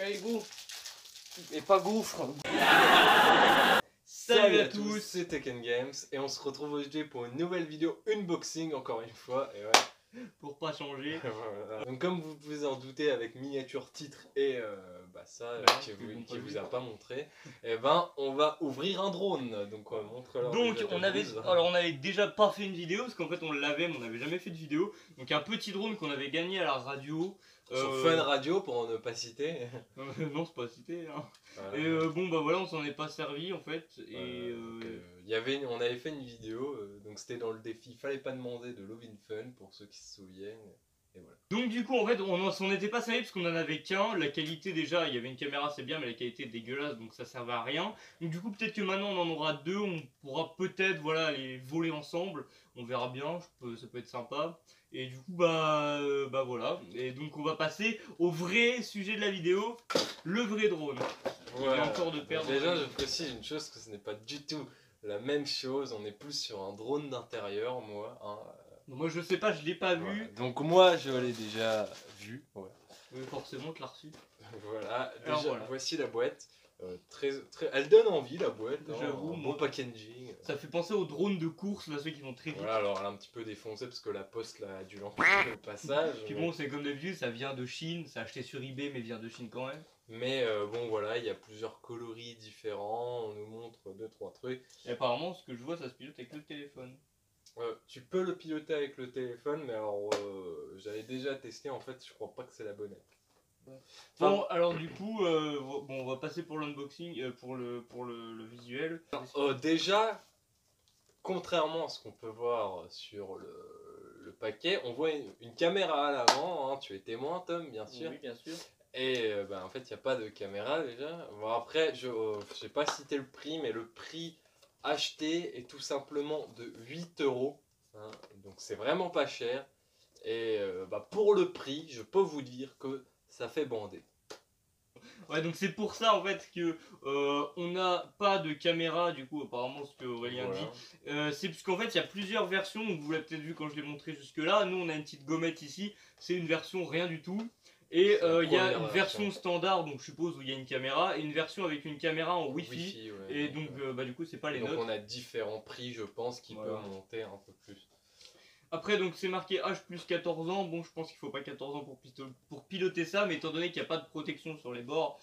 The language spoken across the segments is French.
Allez, go. Et pas gouffre. Salut à tous, c'est Tekken Games et on se retrouve aujourd'hui pour une nouvelle vidéo unboxing encore une fois. Et ouais. Pour pas changer. Voilà. Donc comme vous pouvez en douter avec miniature titre et qui vous a pas montré, et ben on va ouvrir un drone. Donc montre-leur. Donc on avait déjà pas fait une vidéo parce qu'en fait on l'avait mais on n'avait jamais fait de vidéo. Donc un petit drone qu'on avait gagné à la radio. Sur Fun Radio pour ne pas citer. Non c'est pas cité hein. Voilà. Et bon bah voilà on s'en est pas servi en fait. Et on avait fait une vidéo, donc c'était dans le défi Fallait pas demander de Love in Fun pour ceux qui se souviennent. Et voilà. Donc du coup en fait on s'en était pas servi parce qu'on en avait qu'un. La qualité déjà, il y avait une caméra c'est bien mais la qualité est dégueulasse donc ça servait à rien. Donc du coup peut-être que maintenant on en aura deux, on pourra peut-être voilà les voler ensemble. On verra bien, ça peut être sympa. Et du coup bah voilà. Et donc on va passer au vrai sujet de la vidéo, le vrai drone. Ouais. Encore de perdre. Déjà je précise une chose, que ce n'est pas du tout la même chose. On est plus sur un drone d'intérieur moi. Hein. Moi je sais pas, je l'ai pas vu. Voilà. Donc moi je l'ai déjà vu. Ouais. Forcément tu l'as reçu. Voilà, déjà alors, voilà. Voici la boîte. Elle donne envie la boîte. J'avoue, bon packaging. Ça fait penser aux drones de course, là ceux qui vont très vite. Voilà, alors elle a un petit peu défoncé parce que la poste là, a dû l'empêcher au passage. Puis bon, c'est comme d'habitude, ça vient de Chine, c'est acheté sur eBay mais vient de Chine quand même. Mais bon voilà, il y a plusieurs coloris différents, on nous montre 2-3 trucs. Et apparemment, ce que je vois, ça se pilote avec le téléphone. Tu peux le piloter avec le téléphone, mais alors j'avais déjà testé, en fait je crois pas que c'est la bonne app. Ouais. Bon, alors du coup, on va passer pour l'unboxing, pour le visuel. Déjà, contrairement à ce qu'on peut voir sur le paquet, on voit une caméra à l'avant, hein, tu es témoin Tom, bien sûr. Oui, bien sûr. Et en fait, il n'y a pas de caméra déjà. Bon, après, je n'ai pas cité le prix, mais le prix acheté est tout simplement de 8 €. Hein, donc c'est vraiment pas cher. Et pour le prix, je peux vous dire que ça fait bander. Ouais, donc c'est pour ça en fait que on n'a pas de caméra, du coup, apparemment, ce que Aurélien dit. C'est parce qu'en fait, il y a plusieurs versions. Vous l'avez peut-être vu quand je l'ai montré jusque-là. Nous, on a une petite gommette ici. C'est une version rien du tout. Et il y a une version standard, donc je suppose où il y a une caméra, et une version avec une caméra en Wi-Fi. Ouais, et donc, du coup, c'est pas les notes. Donc on a différents prix, je pense, qui peuvent monter un peu plus. Après, donc c'est marqué H plus 14 ans. Bon, je pense qu'il faut pas 14 ans pour piloter ça, mais étant donné qu'il n'y a pas de protection sur les bords,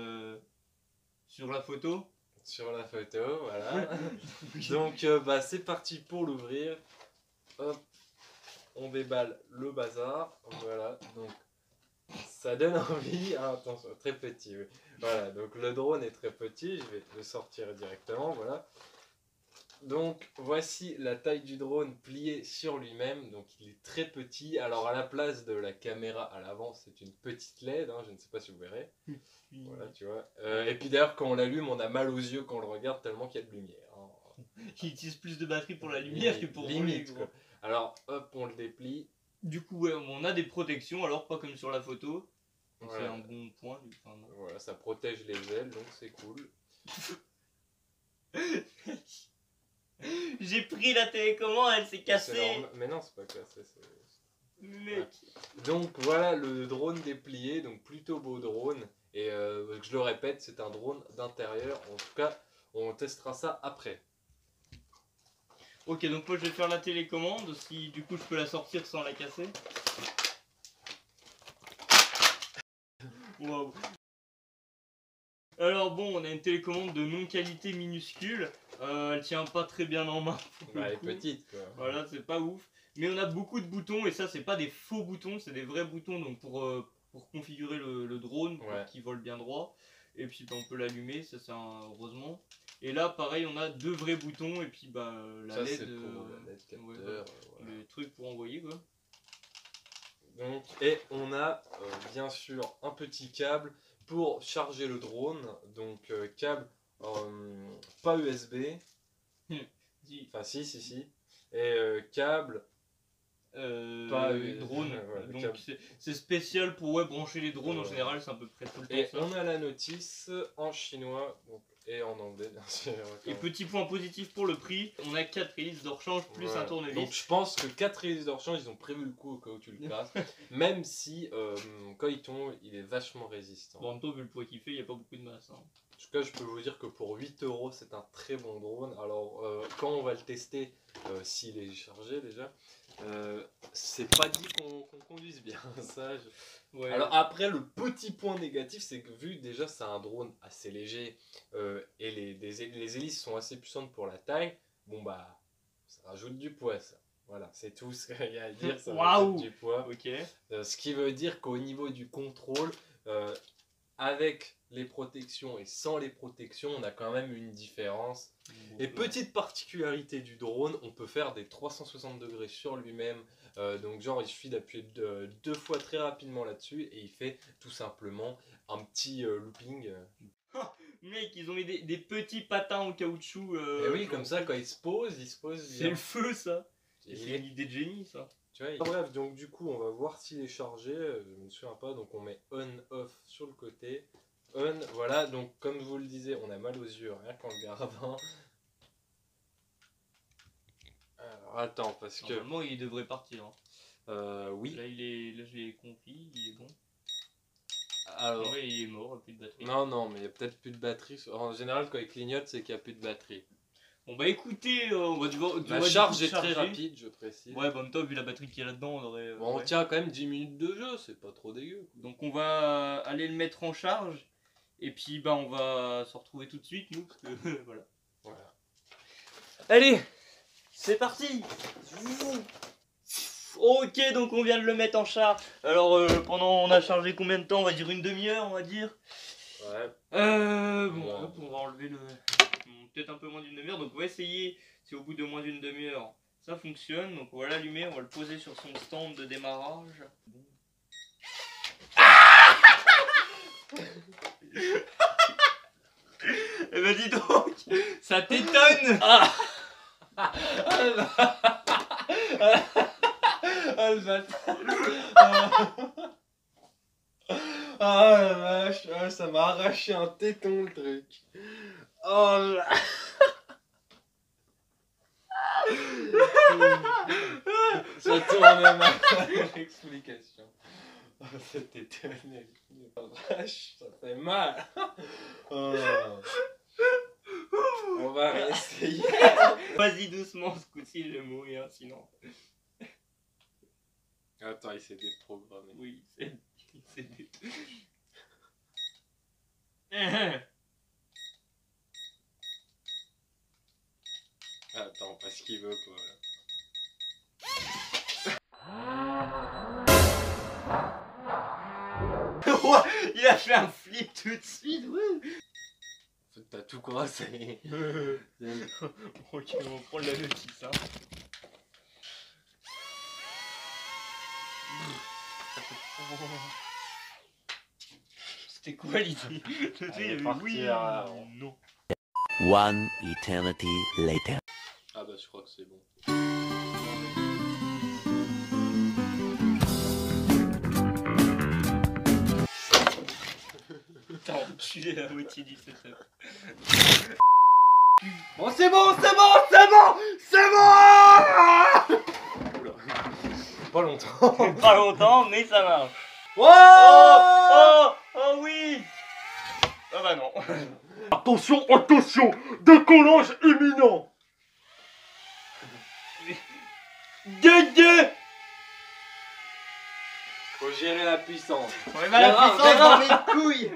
sur la photo. Sur la photo, voilà. Donc, c'est parti pour l'ouvrir. Hop, on déballe le bazar. Voilà, donc ça donne envie. Ah, attention, très petit. Oui. Voilà, donc le drone est très petit. Je vais le sortir directement. Voilà. Donc voici la taille du drone plié sur lui-même, donc il est très petit. Alors à la place de la caméra à l'avant, c'est une petite LED, hein, je ne sais pas si vous verrez. Voilà, tu vois. Et puis d'ailleurs quand on l'allume, on a mal aux yeux quand on le regarde tellement qu'il y a de lumière. Hein. Il utilise plus de batterie pour la lumière que pour limite, quoi. Alors hop, on le déplie. Du coup ouais, on a des protections, alors pas comme sur la photo. Voilà. C'est un bon point. Voilà, ça protège les ailes, donc c'est cool. J'ai pris la télécommande, elle s'est cassée. Mais non, c'est pas cassé. Mec. Ouais. Donc voilà le drone déplié, donc plutôt beau drone. Et je le répète, c'est un drone d'intérieur. En tout cas, on testera ça après. Ok, donc moi je vais faire la télécommande. Si du coup je peux la sortir sans la casser. Waouh. Alors bon, on a une télécommande de non-qualité minuscule. Elle tient pas très bien en main. Elle est petite quoi. Voilà, c'est pas ouf. Mais on a beaucoup de boutons et ça c'est pas des faux boutons, c'est des vrais boutons donc pour configurer le drone pour qu'il vole bien droit. Et puis on peut l'allumer, ça c'est heureusement. Et là pareil on a deux vrais boutons et puis la ça, LED, pour la LED capteur, les trucs pour envoyer quoi. Donc, et on a bien sûr un petit câble pour charger le drone, donc câble pas USB, enfin si, et câble pas drone, voilà, donc c'est spécial pour brancher les drones en général, c'est à peu près tout le temps. Et on a la notice en chinois, donc Et en anglais, bien sûr. Et petit point positif pour le prix, on a 4 hélices de rechange plus un tournevis. Donc je pense que 4 hélices de rechange, ils ont prévu le coup au cas où tu le casses. Même si quand il tombe, il est vachement résistant. Bon, en même temps, vu le poids qu'il fait, il n'y a pas beaucoup de masse. Hein. En tout cas, je peux vous dire que pour 8 €, c'est un très bon drone. Alors, quand on va le tester, s'il est chargé déjà, c'est pas dit qu'on conduise bien. Ça, Ouais. Alors après, le petit point négatif, c'est que vu déjà c'est un drone assez léger et les hélices sont assez puissantes pour la taille, bon bah ça rajoute du poids ça. Voilà, c'est tout ce qu'il y a à dire, ça rajoute du poids. Ok. Ce qui veut dire qu'au niveau du contrôle, avec les protections et sans les protections, on a quand même une différence. Et petite particularité du drone, on peut faire des 360 degrés sur lui-même. Donc genre il suffit d'appuyer 2 fois très rapidement là-dessus et il fait tout simplement un petit looping. Mec, ils ont mis des petits patins en caoutchouc. Et oui, comme ça quand il se pose C'est le feu ça. Et C'est une idée de génie ça. Tu vois, bref, donc du coup on va voir s'il est chargé. Je me souviens pas, donc on met on-off sur le côté. On, voilà, donc comme je vous le disais, on a mal aux yeux rien qu'en le gardant. Alors attends, parce que... Normalement il devrait partir. Hein. Oui. Là je l'ai confié, il est bon. Alors... Ouais, il est mort, plus de batterie. Non, mais il y a peut-être plus de batterie. En général, quand il clignote, c'est qu'il n'y a plus de batterie. Bon bah écoutez, on va devoir... La charge est très rapide, je précise. Ouais, bah en même temps, vu la batterie qu'il y a là-dedans, on aurait... Bon, on tient quand même 10 minutes de jeu, c'est pas trop dégueu. Donc on va aller le mettre en charge. Et puis bah on va se retrouver tout de suite, nous, parce que voilà. Allez, c'est parti. Ok, donc on vient de le mettre en charge. Alors on a chargé combien de temps? On va dire une demi-heure, on va dire. Ouais. Bon, hop, on va enlever le... Peut-être un peu moins d'une demi-heure, donc on va essayer si au bout de moins d'une demi-heure ça fonctionne. Donc on va l'allumer, on va le poser sur son stand de démarrage. Eh ben dis donc, ça t'étonne. Ah la vache, ça m'a arraché un téton le truc. Oh là. Ça tourne mal l'explication. C'était étonné. Oh vache, ça fait mal. Oh. On va réessayer. Vas-y doucement, ce coup-ci je vais mourir sinon. Attends, il s'est déprogrammé. Oui, c'est Attends, parce qu'il veut pas là. Il a fait un flip tout de suite, T'as tout coincé. Ok, on va prendre la notice, hein. C'était quoi l'idée? Oui, non. One eternity later. Ah bah je crois que c'est bon. T'as enculé la moitié du setup. Bon c'est bon, c'est bon, c'est bon, c'est bon. Pas longtemps. Pas longtemps, mais ça marche. Oh, Oh oui. Ah bah non. attention, attention, décollage imminent. Gueule. Faut gérer la puissance. On est mal à la puissance dans les couilles.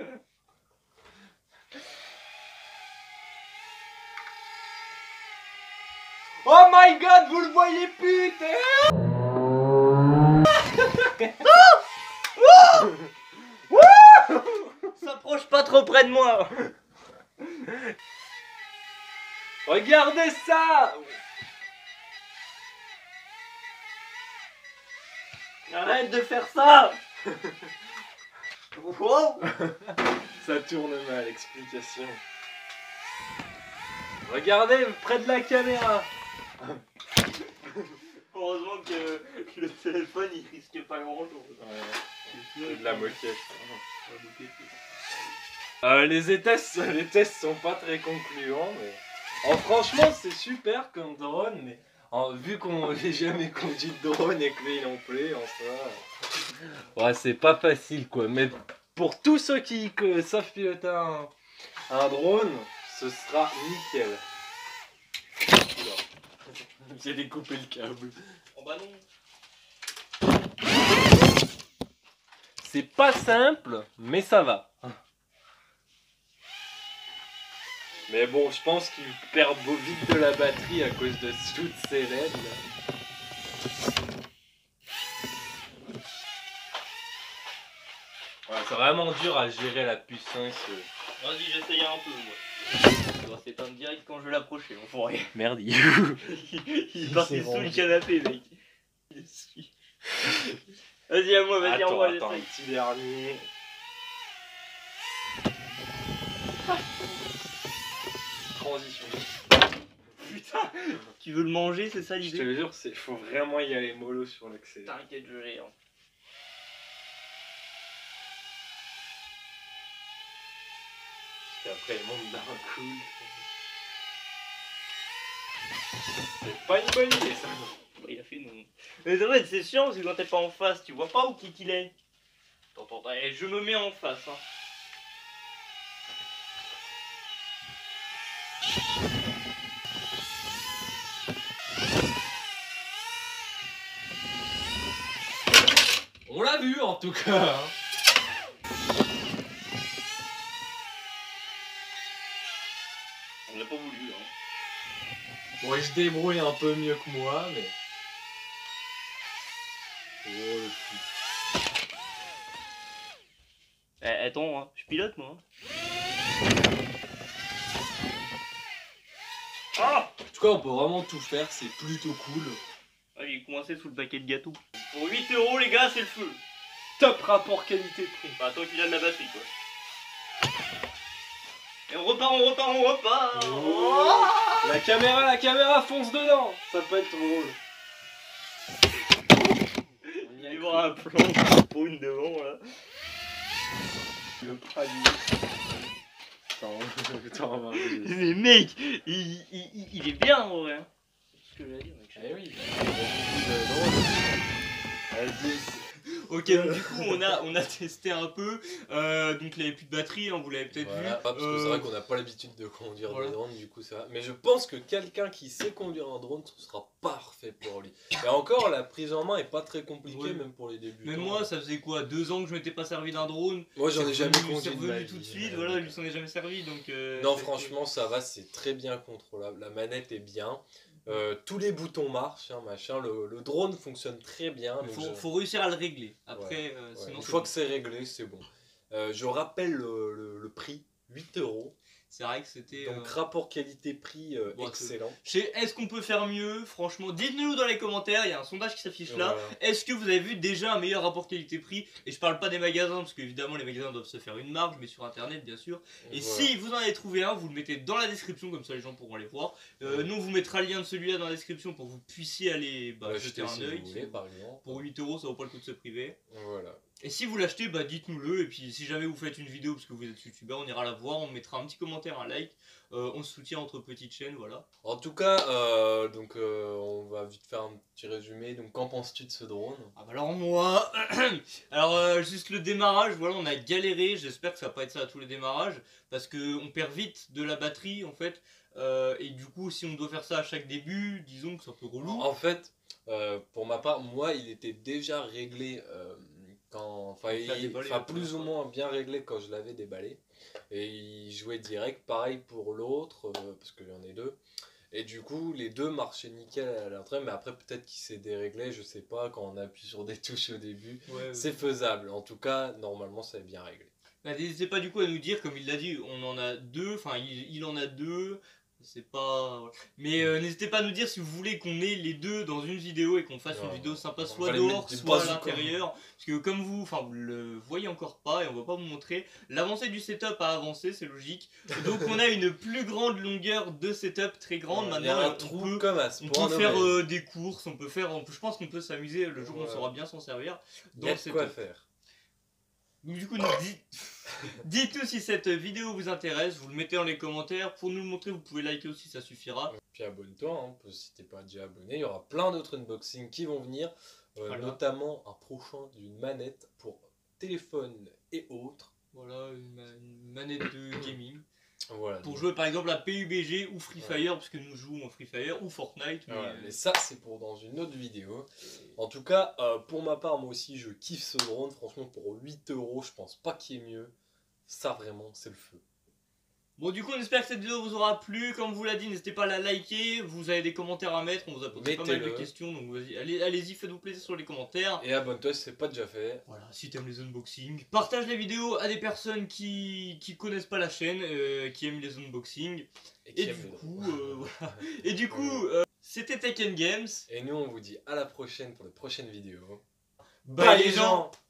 Oh my god, vous le voyez plus, S'approche pas trop près de moi. regardez ça. Arrête de faire ça. Wow. Ça tourne mal, explication. Regardez près de la caméra. Heureusement que le téléphone il risque pas grand chose. C'est de la moquette. Les tests sont pas très concluants, mais franchement c'est super comme drone, mais vu qu'on j'ai jamais conduit de drone et que lui non plus en soi, ouais c'est pas facile quoi. Mais pour tous ceux qui savent piloter un drone, ce sera nickel. J'ai découpé le câble. Oh bah non. C'est pas simple, mais ça va. Mais bon, je pense qu'il perd vite de la batterie à cause de toutes ces LED. Ouais, c'est vraiment dur à gérer la puissance. Vas-y, j'essaye un peu moi. Ça va s'éteindre direct quand je vais l'approcher, enfoiré. Merde, Il est parti sous le canapé, mec. Vas-y, à moi, vas-y, à moi, attends, un j'essaye. petit dernier. Transition. Putain, tu veux le manger, c'est ça Je te l'idée? le jure, faut vraiment y aller mollo sur l'accélérateur. T'inquiète, je l'ai. Hein. Parce qu'après, il monte d'un coup. C'est pas une bonne idée, ça. Il a fait non. Mais en fait, c'est chiant parce que quand t'es pas en face, tu vois pas où qu'il est. Attends, et je me mets en face. Hein. On l'a vu en tout cas. Hein. On l'a pas voulu. Hein. Bon, il se débrouille un peu mieux que moi, mais. Oh le fou. Attends, hein. Je pilote moi. Hein. Ah! En tout cas, on peut vraiment tout faire, c'est plutôt cool. Ah, il est coincé sous le paquet de gâteaux. Pour 8 € les gars, c'est le feu. Top rapport qualité-prix. Bah, tant qu'il a de la batterie quoi. Et on repart, on repart, on repart. Oh. La caméra fonce dedans. Ça peut être drôle. Il va y avoir un plan qui spawn devant là. Le praliné. Attends, Mais mec, il est bien en vrai. Hein. C'est ce que j'allais dire mec. Eh oui. Ok, donc du coup on a testé un peu, donc il n'y avait plus de batterie, hein, vous l'avez peut-être Voilà, vu. parce que c'est vrai qu'on n'a pas l'habitude de conduire voilà. des drones, du coup ça va. Mais je pense que quelqu'un qui sait conduire un drone, ce sera parfait pour lui. Et encore, la prise en main est pas très compliquée, Ouais. même pour les débutants. Même moi, ça faisait quoi, 2 ans que je m'étais pas servi d'un drone. Moi j'en ai jamais C'est conduit de ma revenu vie. tout de suite, voilà, lui s'en est jamais servi donc. Non, franchement, ça va, c'est très bien contrôlable. La manette est bien. Tous les boutons marchent, hein, machin. Le drone fonctionne très bien. Il faut réussir à le régler. Après, Ouais, sinon. une fois que c'est réglé, c'est bon. Je rappelle le prix, 8 €. C'est vrai que c'était. Donc rapport qualité-prix bon, excellent. Est-ce qu'on peut faire mieux? Franchement, dites-nous dans les commentaires, il y a un sondage qui s'affiche là. Voilà. Est-ce que vous avez vu déjà un meilleur rapport qualité-prix? Et je parle pas des magasins, parce qu'évidemment les magasins doivent se faire une marge, mais sur internet bien sûr. Et Voilà. si vous en avez trouvé un, vous le mettez dans la description, comme ça les gens pourront aller voir. Nous on vous mettra le lien de celui-là dans la description pour que vous puissiez aller jeter un si œil. vous voulez, par exemple. Pour 8 € ça vaut pas le coup de se priver. Voilà. Et si vous l'achetez, bah dites-nous-le. Et puis si jamais vous faites une vidéo parce que vous êtes youtubeur, on ira la voir, on mettra un petit commentaire, un like. On se soutient entre petites chaînes, voilà. En tout cas, on va vite faire un petit résumé. Donc, qu'en penses-tu de ce drone? Ah bah alors moi, alors juste le démarrage, voilà, on a galéré. J'espère que ça va pas être ça à tous les démarrages, parce que on perd vite de la batterie en fait. Et du coup, si on doit faire ça à chaque début, disons que c'est un peu relou. En fait, pour ma part, moi, il était déjà réglé plus ou moins bien réglé quand je l'avais déballé. Et il jouait direct, pareil pour l'autre, parce qu'il y en a deux. Et du coup, les deux marchaient nickel à l'entrée, mais après, peut-être qu'il s'est déréglé, je sais pas, quand on appuie sur des touches au début. Ouais. C'est faisable. En tout cas, normalement, ça est bien réglé. Bah, n'hésitez pas du coup à nous dire, comme il l'a dit, on en a deux, enfin il en a deux. C'est pas. Mais n'hésitez pas à nous dire si vous voulez qu'on ait les deux dans une vidéo et qu'on fasse une vidéo sympa, soit dehors, soit à l'intérieur. Parce que comme vous le voyez encore pas et on va pas vous montrer, l'avancée du setup a avancé, c'est logique. Donc on a une plus grande longueur de setup, très grande. Il y a un trou comme à on peut faire des courses, je pense qu'on peut s'amuser le jour où on saura bien s'en servir. Il y a de quoi faire. Donc du coup, dites-nous si cette vidéo vous intéresse, vous le mettez dans les commentaires. Pour nous le montrer, vous pouvez liker aussi, ça suffira. Puis abonne-toi, hein, si t'es pas déjà abonné. Il y aura plein d'autres unboxings qui vont venir. Voilà. Notamment un prochain d'une manette pour téléphone et autres. Voilà, une manette de gaming. Voilà. Pour jouer par exemple à PUBG ou Free Fire, parce que nous jouons en Free Fire, ou Fortnite. Mais ça, c'est pour dans une autre vidéo. En tout cas, pour ma part, moi aussi, je kiffe ce drone. Franchement, pour 8 €, je pense pas qu'il y ait mieux. Ça, vraiment, c'est le feu. Bon, du coup, on espère que cette vidéo vous aura plu. Comme vous l'a dit, n'hésitez pas à la liker. Vous avez des commentaires à mettre. On vous a posé pas mal de questions. Donc, vas-y, allez-y, faites-vous plaisir sur les commentaires. Et abonne-toi si c'est pas déjà fait. Voilà, si t'aimes les unboxings. Partage les vidéos à des personnes qui connaissent pas la chaîne, qui aiment les unboxings. Et du coup, c'était Tekken Games. Et nous, on vous dit à la prochaine pour la prochaine vidéo. Bye les gens!